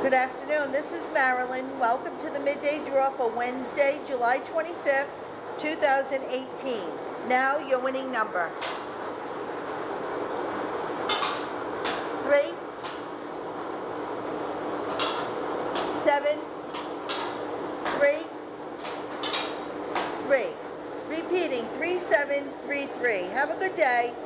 Good afternoon, this is Marilyn. Welcome to the midday draw for Wednesday, July 25th, 2018. Now your winning number. 3, 7, 3, 3. Repeating, 3733. Have a good day.